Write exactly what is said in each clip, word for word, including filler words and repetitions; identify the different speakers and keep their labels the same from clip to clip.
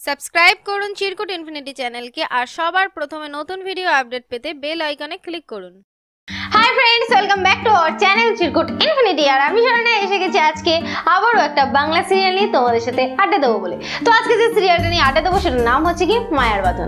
Speaker 1: Subscribe করুন চিরকুট infinity চ্যানেলকে আর সবার প্রথমে নতুন ভিডিও আপডেট পেতে বেল আইকনে ক্লিক করুন।
Speaker 2: Hi friends, welcome back to our channel Chirkut infinity. আর আমি শরণে এসে গেছি আজকে আবারও একটা বাংলা সিরিয়াল নিয়ে তোমাদের সাথে আড্ডা দেবো বলে। তো আজকে যে সিরিয়ালটা নিয়ে আড্ডা দেবো সেটার নাম হচ্ছে কি মায়ার বাঁধন।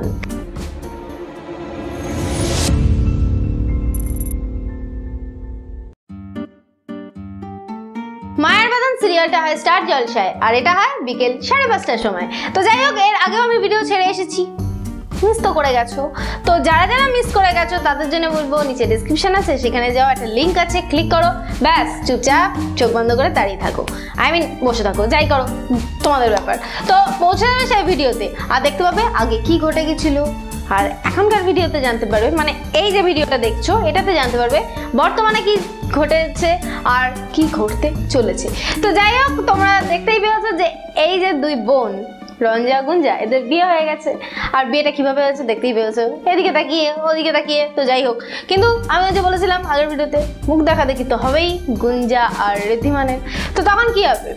Speaker 2: মায়ের বাঁধন সিরিয়ালটা হয় স্টার জলসায়, আর এটা হয় বিকেল সাড়ে পাঁচটার সময়। তো যাই হোক, এর আগেও আমি ভিডিও ছেড়ে এসেছি, মিস তো করে গেছো। তো যারা যারা মিস করে গেছো তাদের জন্য বলবো নিচে ডিসক্রিপশন আছে, সেখানে যাও, একটা লিঙ্ক আছে, ক্লিক করো, ব্যাস চুপচাপ চোখ বন্ধ করে দাঁড়িয়ে থাকো, আই মিন বসে থাকো, যাই করো তোমাদের ব্যাপার। তো পৌঁছে যাবে সেই ভিডিওতে আর দেখতে পাবে আগে কি ঘটে গেছিল, আর এখনকার ভিডিওতে জানতে পারবে, মানে এই যে ভিডিওটা দেখছো এটাতে জানতে পারবে বর্তমানে কি ঘটেছে আর কি ঘটতে চলেছে। তো যাই হোক, তোমরা দেখতেই পেয়েছো যে এই যে দুই বোন রঞ্জা গুঞ্জা, এদের বিয়ে হয়ে গেছে। আর বিয়েটা কিভাবে হয়েছে দেখতেই পেয়েছো, এদিকে তাকিয়ে ওদিকে তাকিয়ে। তো যাই হোক, কিন্তু আমি যে বলেছিলাম আগের ভিডিওতে মুখ দেখা দেখি তো হবেই গুঞ্জা আর ঋদ্ধিমানের। তো তখন কি হবে,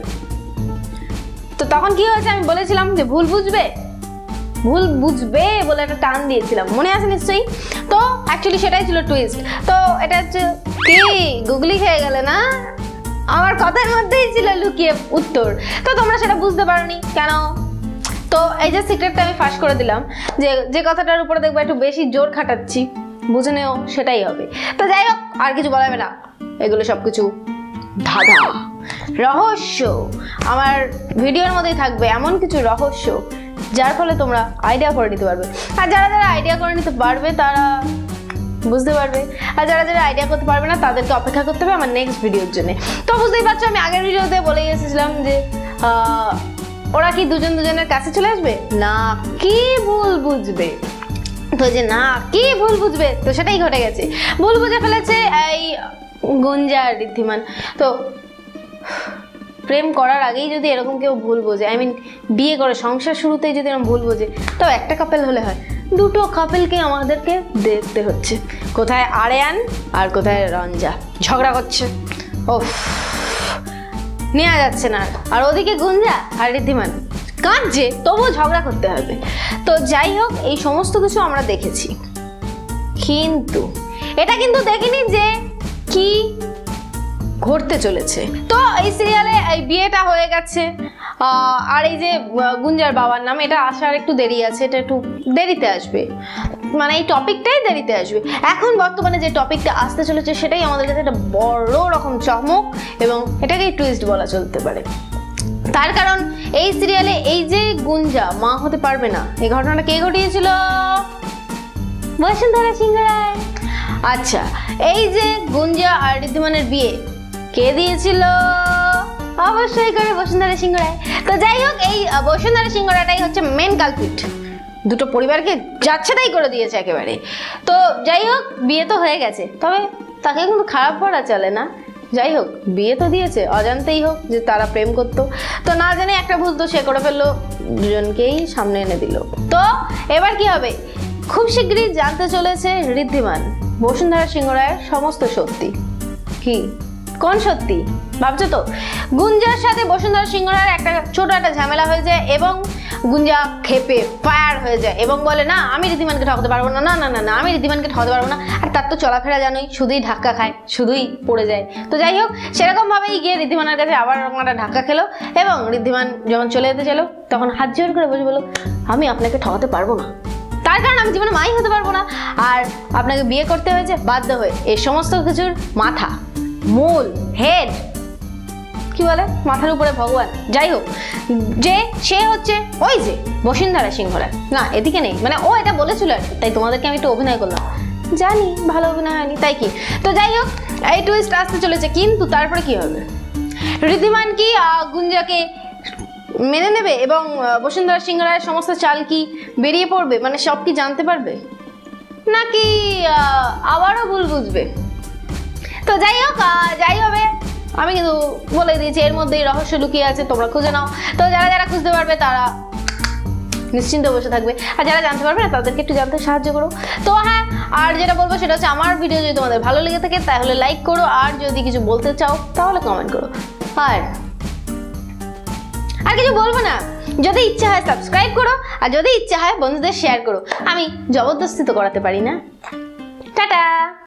Speaker 2: তো তখন কি হয়েছে আমি বলেছিলাম যে ভুল বুঝবে, ভুল বুঝবে বলে একটা টান দিয়েছিলাম, মনে আছে নিশ্চয়ই। তো অ্যাকচুয়ালি সেটাই ছিল টুইস্ট। তো এটা হচ্ছে কি গুগলি খেয়ে গেলে না, আমার কথার মধ্যেই ছিল লুকিয়ে উত্তর। তো তোমরা সেটা বুঝতে পারোনি কেন। তো এই যে সিক্রেটটা আমি ফাঁস করে দিলাম, যে যে কথাটার উপরে দেখবো একটু বেশি জোর খাটাচ্ছি, বুঝে নেও সেটাই হবে। তো যাই হোক, আর কিছু বলা যাবে না, এগুলো সব কিছু ধাঁধা রহস্য। আমার ভিডিওর মধ্যেই থাকবে এমন কিছু রহস্য যার ফলে তোমরা আইডিয়া করে নিতে পারবে। আর যারা যারা আইডিয়া করে নিতে পারবে তারা বুঝতে পারবে, আর যারা যারা আইডিয়া করতে পারবে না তাদেরকে অপেক্ষা করতে হবে আমার নেক্সট ভিডিওর জন্য। তো বুঝতেই পারছো, আমি আগের ভিডিওতে বলেই এসেছিলাম যে ওরা কি দুজন দুজনের কাছে চলে আসবে, না কি ভুল বুঝবে। তো যে না কি ভুল বুঝবে, তো সেটাই ঘটে গেছে, ভুল বুঝে ফেলেছে এই গুঞ্জা আর ঋদ্ধিমান। তো প্রেম করার আগেই যদি এরকম কেউ ভুল বোঝে, আই মিন বিয়ে করে সংসার শুরুতেই যদি এরকম ভুল বোঝে, তো একটা কাপেল হলে হয়, দুটো কাপেলকে আমাদেরকে দেখতে হচ্ছে। কোথায় আরিয়ান আর কোথায় রঞ্জা ঝগড়া করছে, ওফ নেওয়া যাচ্ছে না। আর ওদিকে গুঞ্জা আর ঋদ্ধিমান কাঁদছে, তবুও ঝগড়া করতে হবে। তো যাই হোক, এই সমস্ত কিছু আমরা দেখেছি, কিন্তু এটা কিন্তু দেখিনি যে কি ঘটতে চলেছে। তো এই সিরিয়ালে এই বিয়েটা হয়ে গেছে, আর এই যে গুঞ্জার বাবার নাম, এটা আসার একটু দেরি আছে, এটা একটু দেরিতে আসবে, মানে এই টপিকটাই দেরিতে আসবে। এখন বর্তমানে যে টপিকটা আসতে চলেছে সেটাই আমাদের কাছে একটা বড় রকম চমক, এবং এটাকেই টুইস্ট বলা চলতে পারে। তার কারণ এই সিরিয়ালে এই যে গুঞ্জা মা হতে পারবে না, এই ঘটনাটা কে ঘটিয়েছিল? বসুন্ধরা সিংহ রায়। আচ্ছা, এই যে গুঞ্জা আর ঋদ্ধিমানের বিয়ে কে দিয়েছিল? অবশ্যই করে বসুন্ধরা সিংহ রায়। তো যাই হোক, এই বসুন্ধরা সিংহ রায়টাই হচ্ছে মেন কালপিট, দুটো পরিবারকে যাচ্ছে তাই করে দিয়েছে একেবারে। তো যাই হোক, বিয়ে তো হয়ে গেছে, তবে তাকে কিন্তু খারাপ করা চলে না। যাই হোক, বিয়ে তো দিয়েছে, অজান্তেই হোক যে তারা প্রেম করতো, তো না জানে একটা ভুল তো সে করে ফেললো, দুজনকেই সামনে এনে দিল। তো এবার কি হবে, খুব শীঘ্রই জানতে চলেছে ঋদ্ধিমান বসুন্ধরা সিংহ রায়ের সমস্ত সত্যি। কি কোন সত্যি ভাবছো? তো গুঞ্জার সাথে বসুন্ধরা সিংহ রায়ের একটা ছোট একটা ঝামেলা হয়ে যায়, এবং গুঞ্জা খেপে ফায়ার হয়ে যায় এবং বলে না আমি ঋদ্ধিমানকে ঠকাতে পারবো না, না না না না আমি ঋদ্ধিমানকে ঠকাতে পারবো না। আর তার তো চলাফেরা জানোই, শুধুই ধাক্কা খায়, শুধুই পড়ে যায়। তো যাই হোক, সেরকম ভাবেই গিয়ে ঋদ্ধিমানের কাছে আবার একটা ধাক্কা খেলো, এবং ঋদ্ধিমান যখন চলে যেতে চলো তখন হাত জোর করে বসে বলো আমি আপনাকে ঠকাতে পারবো না, তার কারণ আমি জীবনে মাই হতে পারবো না, আর আপনাকে বিয়ে করতে হয়েছে বাধ্য হয়ে। এই সমস্ত কিছুর মাথা, মূল, হেড, কি বলে মাথার উপরে ভগবান, যাই হোক, যে সে হচ্ছে ওই যে বসুন্ধরা সিংহ রায়। না এদিকে নেই, মানে ও এটা বলেছিল আর কি, তাই তোমাদেরকে আমি একটু অভিনয় করলাম, জানি ভালো অভিনয় হয়নি তাই কি। তো যাই হোক, এই টুইস্ট আসতে চলেছে, কিন্তু তারপরে কি হবে? ঋদ্ধিমান কি গুঞ্জাকে মেনে নেবে এবং বসুন্ধরা সিংহ রায়ের সমস্ত চাল কি বেরিয়ে পড়বে, মানে সব কি জানতে পারবে, নাকি আবারও ভুল বুঝবে? তো যাই হোক, যাই হবে, আমি কিন্তু বলে দিয়েছি এর মধ্যেই রহস্য লুকিয়ে আছে, তোমরা খুঁজে নাও। তো যারা যারা খুঁজতে পারবে তারা নিশ্চিন্ত বসে থাকবে, আর যারা জানতে পারবে না তাদেরকে একটু জানতে সাহায্য করো। তো হ্যাঁ, আর যেটা বলবো সেটা হচ্ছে আমার ভিডিও যদি তোমাদের ভালো লেগে থাকে তাহলে লাইক করো, আর যদি কিছু বলতে চাও তাহলে কমেন্ট করো। আর আর কিছু বলবো না, যদি ইচ্ছা হয় সাবস্ক্রাইব করো, আর যদি ইচ্ছা হয় বন্ধুদের শেয়ার করো। আমি জবরদস্তি তো করাতে পারি না। টাটা।